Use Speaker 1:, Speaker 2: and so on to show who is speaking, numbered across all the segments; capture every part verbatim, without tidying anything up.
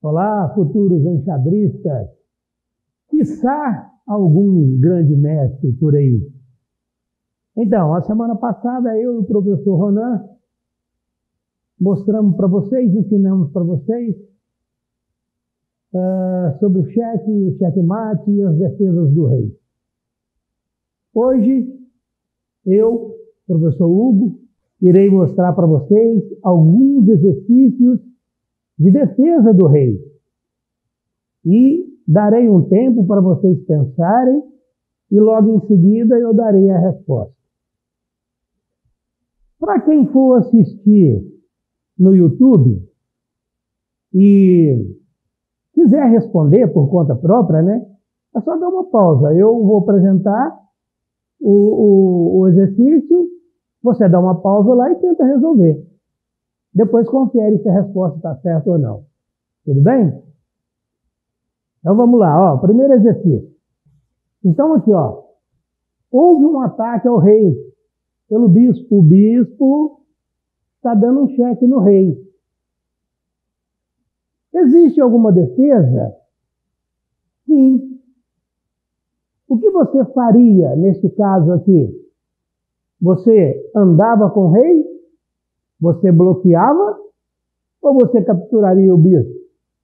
Speaker 1: Olá, futuros enxadristas. Quiçá algum grande mestre por aí. Então, a semana passada eu e o professor Ronan mostramos para vocês, ensinamos para vocês uh, sobre o cheque, checkmate e as defesas do rei. Hoje, eu, professor Hugo, irei mostrar para vocês alguns exercícios de defesa do rei. E darei um tempo para vocês pensarem e logo em seguida eu darei a resposta. Para quem for assistir no YouTube e quiser responder por conta própria, né? É só dar uma pausa. Eu vou apresentar o, o, o exercício, você dá uma pausa lá e tenta resolver. Depois confere se a resposta está certa ou não. Tudo bem? Então vamos lá, ó. Primeiro exercício. Então aqui, ó. Houve um ataque ao rei pelo bispo. O bispo está dando um cheque no rei. Existe alguma defesa? Sim. O que você faria nesse caso aqui? Você andava com o rei? Você bloqueava? Ou você capturaria o bispo?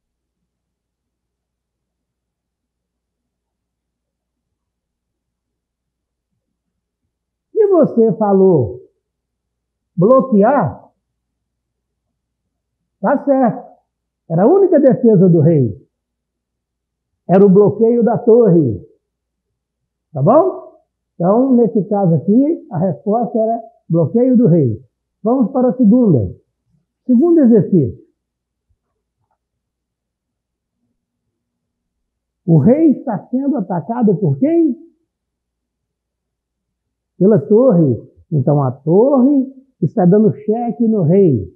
Speaker 1: Se você falou bloquear, tá certo. Era a única defesa do rei. Era o bloqueio da torre. Tá bom? Então, nesse caso aqui, a resposta era bloqueio do rei. Vamos para a segunda. Segundo exercício. O rei está sendo atacado por quem? Pela torre. Então, a torre está dando cheque no rei.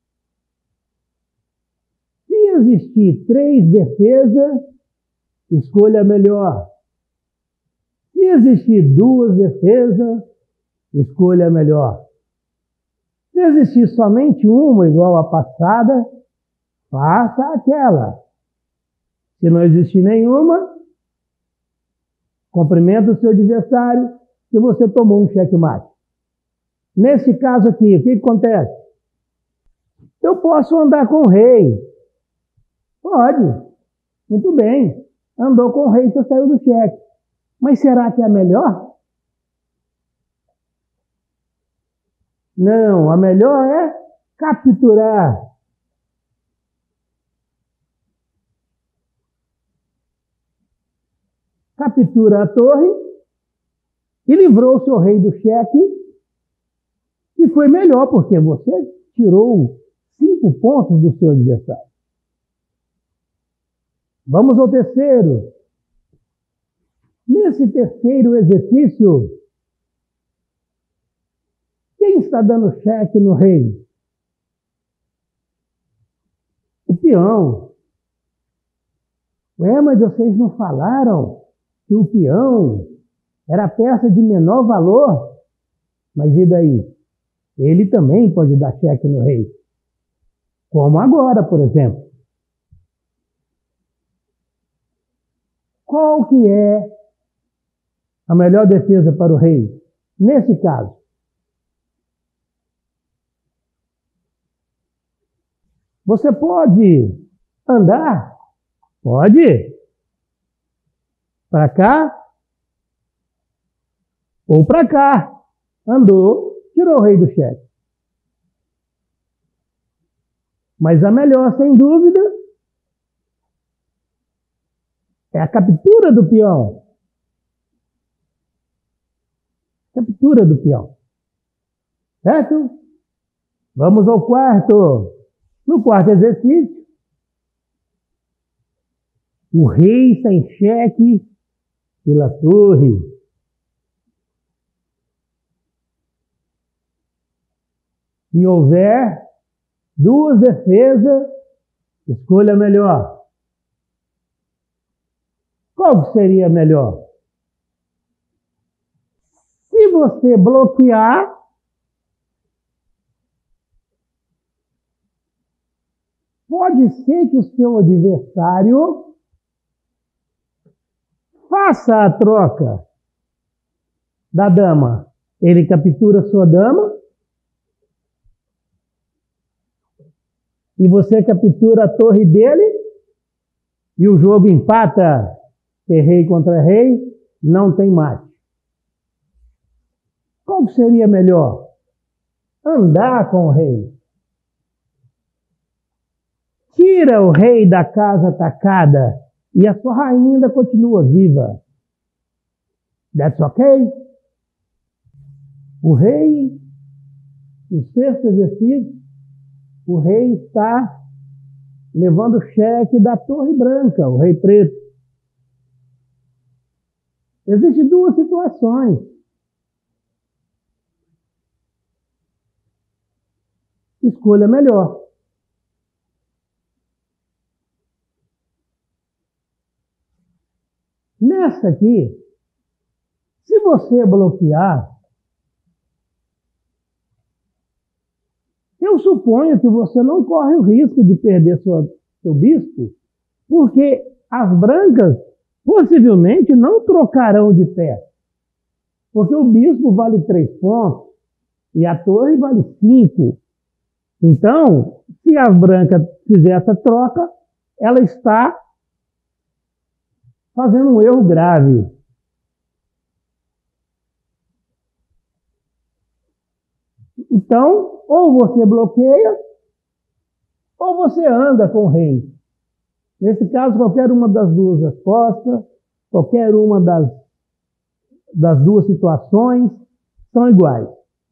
Speaker 1: Se existir três defesas, escolha a melhor. Se existir duas defesas, escolha a melhor. Se existir somente uma igual à passada, faça aquela. Se não existir nenhuma, cumprimenta o seu adversário que você tomou um checkmate. Nesse caso aqui, o que acontece? Eu posso andar com o rei. Pode. Muito bem. Andou com o rei, você saiu do cheque. Mas será que é melhor? Não, a melhor é capturar. Captura a torre e livrou o seu rei do cheque. E foi melhor, porque você tirou cinco pontos do seu adversário. Vamos ao terceiro. Nesse terceiro exercício, quem está dando cheque no rei? O peão. Ué, mas vocês não falaram que o peão era a peça de menor valor? Mas e daí? Ele também pode dar cheque no rei. Como agora, por exemplo. Qual que é a melhor defesa para o rei? Nesse caso. Você pode andar? Pode. Para cá ou para cá. Andou, tirou o rei do cheque. Mas a melhor, sem dúvida, é a captura do peão. Captura do peão. Certo? Vamos ao quarto. No quarto exercício, o rei está em cheque pela torre. Se houver duas defesas, escolha a melhor. Qual seria melhor? Se você bloquear, Pode ser que o seu adversário faça a troca da dama. Ele captura sua dama e você captura a torre dele e o jogo empata, que rei contra rei, não tem mate. Qual que seria melhor? Andar com o rei. Tira o rei da casa atacada e a sua rainha ainda continua viva. That's okay? O rei, no sexto exercício, o rei está levando o cheque da torre branca, o rei preto. Existem duas situações. Escolha melhor. Nessa aqui, se você bloquear, eu suponho que você não corre o risco de perder sua, seu bispo, porque as brancas possivelmente não trocarão de pé. Porque o bispo vale três pontos e a torre vale cinco. Então, se as brancas fizer essa troca, ela está fazendo um erro grave. Então, ou você bloqueia, ou você anda com o rei. Nesse caso, qualquer uma das duas respostas, qualquer uma das, das duas situações, são iguais.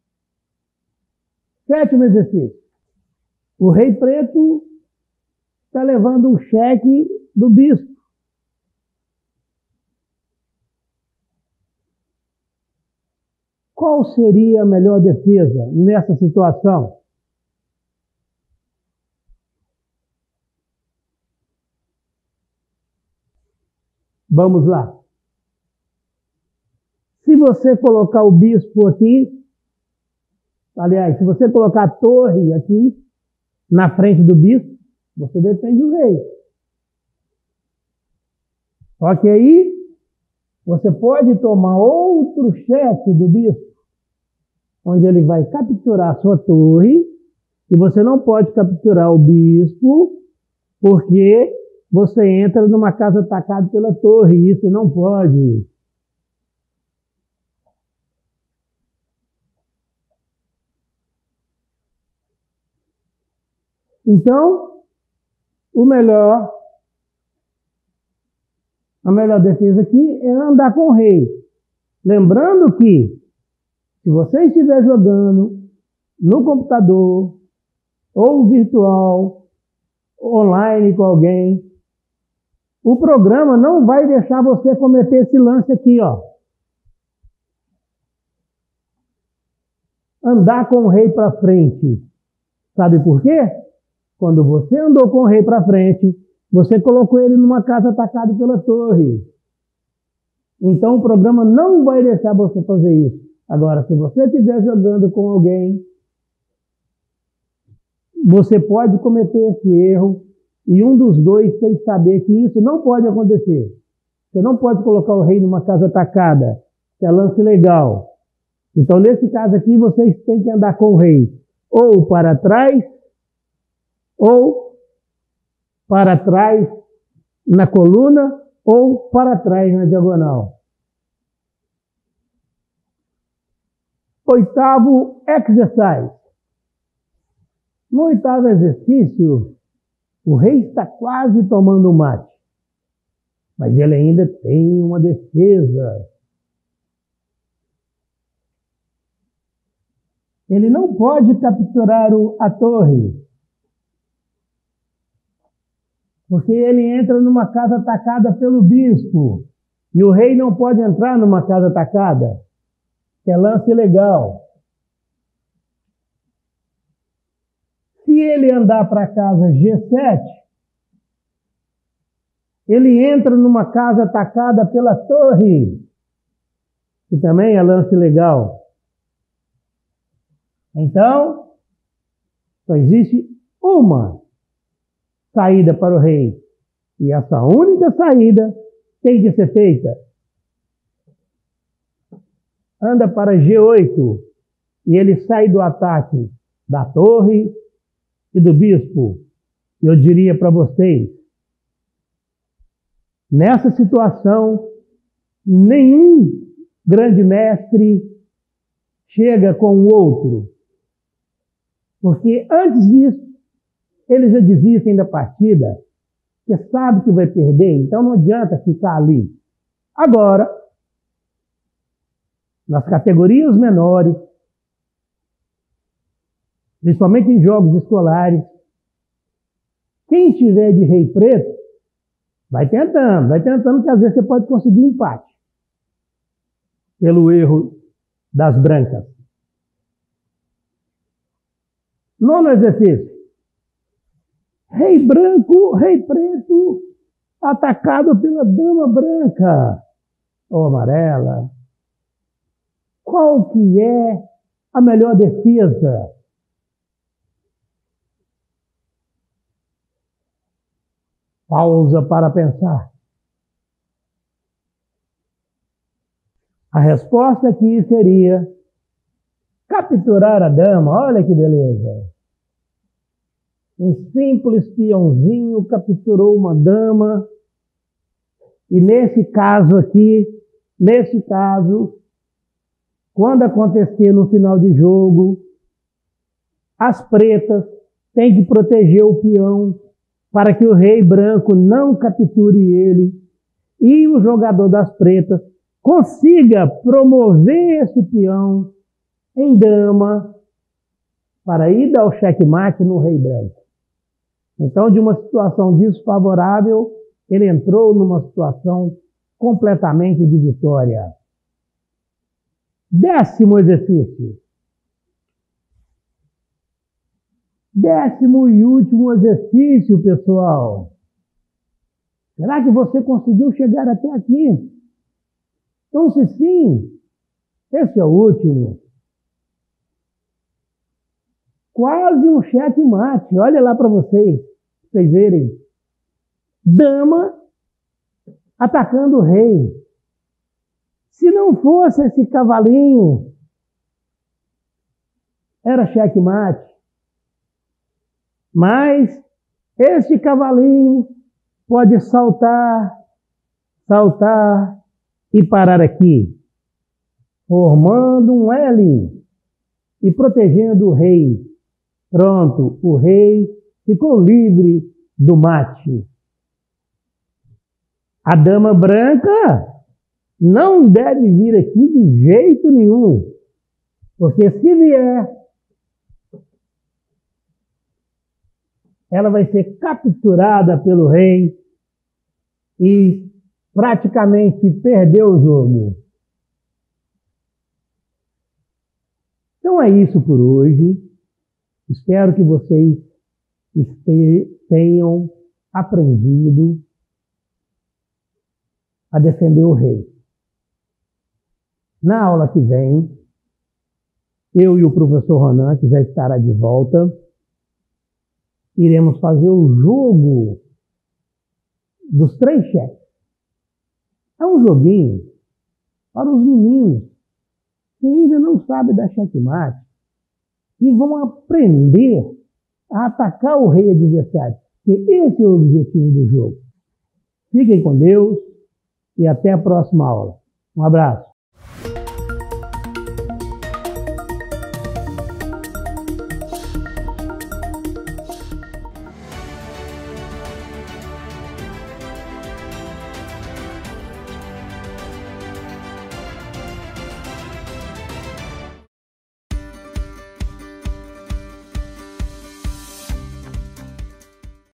Speaker 1: Sétimo exercício. O rei preto está levando um cheque do bispo. Qual seria a melhor defesa nessa situação? Vamos lá. Se você colocar o bispo aqui, aliás, se você colocar a torre aqui, na frente do bispo, você defende o rei. Só que aí, você pode tomar outro cheque do bispo, onde ele vai capturar a sua torre, e você não pode capturar o bispo, porque você entra numa casa atacada pela torre, e isso não pode. Então, o melhor, a melhor defesa aqui é andar com o rei. Lembrando que, se você estiver jogando no computador, ou virtual, online com alguém, o programa não vai deixar você cometer esse lance aqui, ó. Andar com o rei para frente. Sabe por quê? Quando você andou com o rei para frente, você colocou ele numa casa atacada pela torre. Então o programa não vai deixar você fazer isso. Agora, se você estiver jogando com alguém, você pode cometer esse erro e um dos dois tem que saber que isso não pode acontecer. Você não pode colocar o rei numa casa atacada, que é lance legal. Então, nesse caso aqui, vocês têm que andar com o rei ou para trás, ou para trás na coluna, ou para trás na diagonal. Oitavo exercise. No oitavo exercício, o rei está quase tomando um mate, mas ele ainda tem uma defesa. Ele não pode capturar o, a torre, porque ele entra numa casa atacada pelo bispo, e o rei não pode entrar numa casa atacada, que é lance ilegal. Se ele andar para a casa G sete, ele entra numa casa atacada pela torre, que também é lance ilegal. Então, só existe uma saída para o rei. E essa única saída tem que ser feita. Anda para G oito e ele sai do ataque da torre e do bispo. Eu diria para vocês, nessa situação, nenhum grande mestre chega com o outro. Porque antes disso, eles já desistem da partida, porque sabe que vai perder, então não adianta ficar ali. Agora, nas categorias menores, principalmente em jogos escolares, quem tiver de rei preto, vai tentando, vai tentando, que às vezes você pode conseguir empate pelo erro das brancas. Nono exercício. Rei branco, rei preto, atacado pela dama branca ou amarela. Qual que é a melhor defesa? Pausa para pensar. A resposta aqui seria capturar a dama. Olha que beleza. Um simples peãozinho capturou uma dama. E nesse caso aqui, nesse caso, quando acontecer no final de jogo, as pretas têm que proteger o peão para que o rei branco não capture ele e o jogador das pretas consiga promover esse peão em dama para ir dar o checkmate no rei branco. Então, de uma situação desfavorável, ele entrou numa situação completamente de vitória. Décimo exercício. Décimo e último exercício, pessoal. Será que você conseguiu chegar até aqui? Então, se sim, esse é o último. Quase um checkmate. Olha lá para vocês, pra vocês verem. Dama atacando o rei. Se não fosse esse cavalinho, era checkmate. Mas esse cavalinho pode saltar, saltar e parar aqui, formando um L e protegendo o rei. Pronto, o rei ficou livre do mate. A dama branca não deve vir aqui de jeito nenhum, porque se vier, ela vai ser capturada pelo rei e praticamente perdeu o jogo. Então é isso por hoje. Espero que vocês tenham aprendido a defender o rei. Na aula que vem, eu e o professor Ronan, que já estará de volta, iremos fazer o jogo dos três cheques. É um joguinho para os meninos que ainda não sabem dar checkmate e vão aprender a atacar o rei adversário. Porque esse é o objetivo do jogo. Fiquem com Deus e até a próxima aula. Um abraço.